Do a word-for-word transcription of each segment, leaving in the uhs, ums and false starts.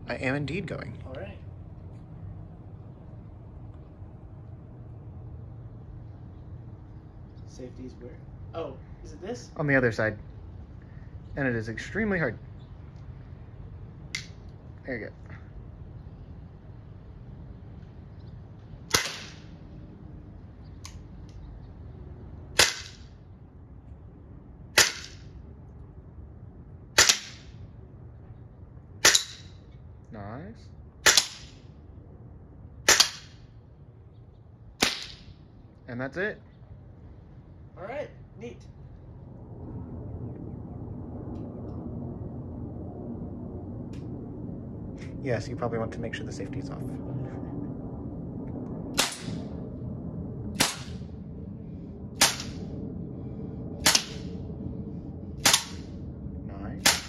I am indeed going. All right. Safety's where? Oh, is it this? On the other side. And it is extremely hard. There you go. Nice. And that's it. All right, neat. Yes, you probably want to make sure the safety is off. Nice.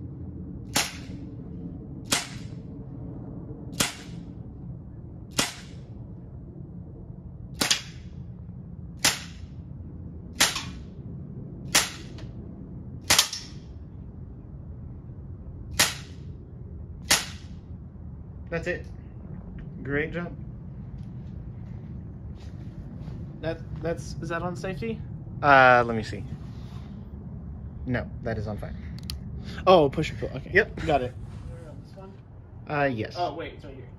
That's it. Great job. That that's is that on safety? Uh, let me see. No, that is on fire. Oh, push and pull. Okay. Yep. Got it. This one? Uh, yes. Oh wait, it's right here.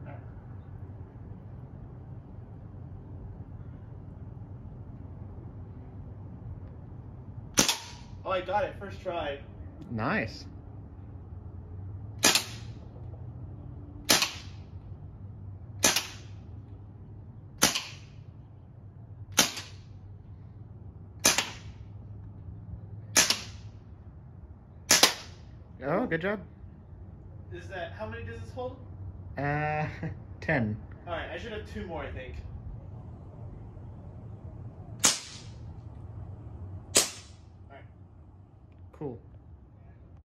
Oh, I got it first try. Nice. Oh, good job. Is that how many does this hold? Uh, ten. All right, I should have two more, I think. Cool.